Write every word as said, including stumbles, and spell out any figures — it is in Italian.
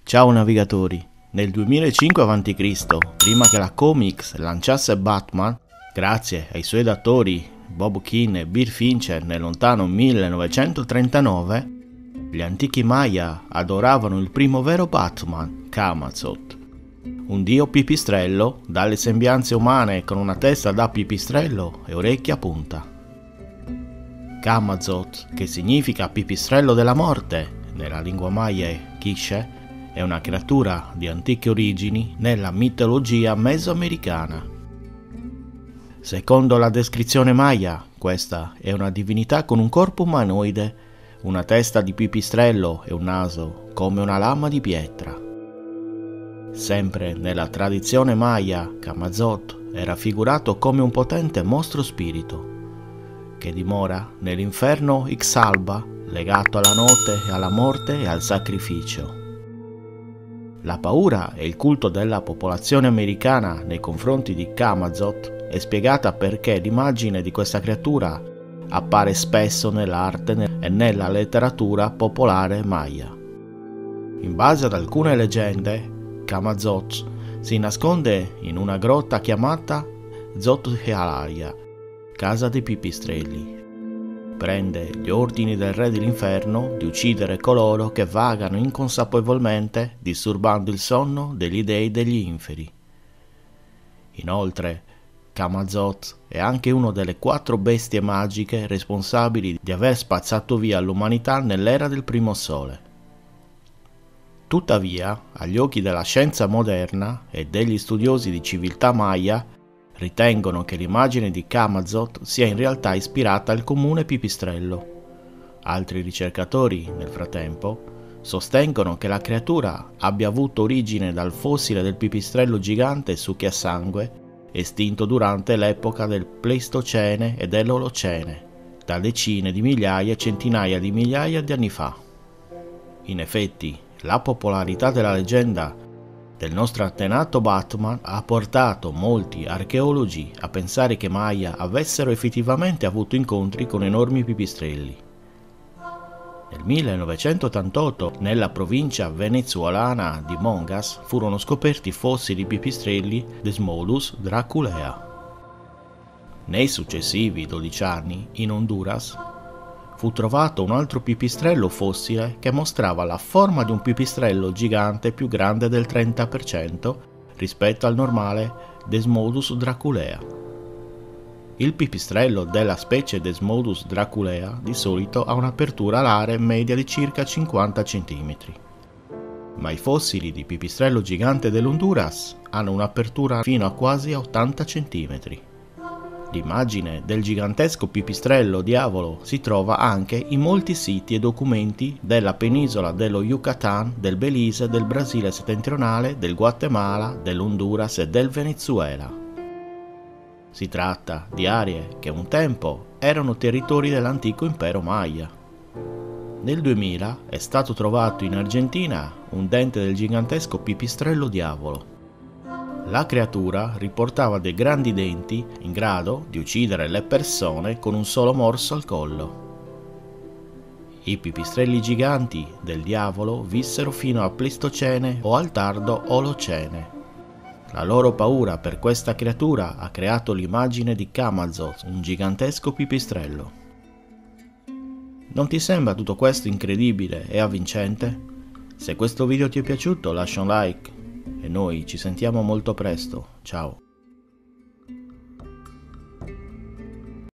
Ciao navigatori, nel duemilacinque avanti Cristo, prima che la Comics lanciasse Batman, grazie ai suoi datori Bob Kane e Bill Finger nel lontano millenovecentotrentanove, gli antichi Maya adoravano il primo vero Batman, Camazotz, un dio pipistrello dalle sembianze umane con una testa da pipistrello e orecchie a punta. Camazotz, che significa pipistrello della morte nella lingua Maya Quiché, è una creatura di antiche origini nella mitologia mesoamericana. Secondo la descrizione Maya, questa è una divinità con un corpo umanoide, una testa di pipistrello e un naso come una lama di pietra. Sempre nella tradizione Maya, Camazotz è raffigurato come un potente mostro spirito che dimora nell'inferno Ixalba, legato alla notte, alla morte e al sacrificio. La paura e il culto della popolazione americana nei confronti di Camazotz è spiegata perché l'immagine di questa creatura appare spesso nell'arte e nella letteratura popolare Maya. In base ad alcune leggende, Camazotz si nasconde in una grotta chiamata Zot'Hialaya, casa dei pipistrelli. Prende gli ordini del re dell'inferno di uccidere coloro che vagano inconsapevolmente disturbando il sonno degli dei degli inferi. Inoltre, Camazotz è anche una delle quattro bestie magiche responsabili di aver spazzato via l'umanità nell'era del primo sole. Tuttavia, agli occhi della scienza moderna e degli studiosi di civiltà Maya, ritengono che l'immagine di Camazotz sia in realtà ispirata al comune pipistrello. Altri ricercatori, nel frattempo, sostengono che la creatura abbia avuto origine dal fossile del pipistrello gigante succhiasangue estinto durante l'epoca del Pleistocene e dell'Olocene, da decine di migliaia e centinaia di migliaia di anni fa. In effetti, la popolarità della leggenda del nostro antenato Batman ha portato molti archeologi a pensare che Maya avessero effettivamente avuto incontri con enormi pipistrelli. Nel millenovecentottantotto, nella provincia venezuelana di Mongas, furono scoperti fossili pipistrelli Desmodus draculea. Nei successivi dodici anni, in Honduras, fu trovato un altro pipistrello fossile che mostrava la forma di un pipistrello gigante più grande del trenta per cento rispetto al normale Desmodus draculea. Il pipistrello della specie Desmodus draculea di solito ha un'apertura alare media di circa cinquanta centimetri, ma i fossili di pipistrello gigante dell'Honduras hanno un'apertura fino a quasi ottanta centimetri. L'immagine del gigantesco pipistrello diavolo si trova anche in molti siti e documenti della penisola dello Yucatan, del Belize, del Brasile settentrionale, del Guatemala, dell'Honduras e del Venezuela. Si tratta di aree che un tempo erano territori dell'antico impero Maya. Nel duemila è stato trovato in Argentina un dente del gigantesco pipistrello diavolo. La creatura riportava dei grandi denti in grado di uccidere le persone con un solo morso al collo. I pipistrelli giganti del diavolo vissero fino al Pleistocene o al tardo Olocene. La loro paura per questa creatura ha creato l'immagine di Camazotz, un gigantesco pipistrello. Non ti sembra tutto questo incredibile e avvincente? Se questo video ti è piaciuto lascia un like. E noi ci sentiamo molto presto, ciao!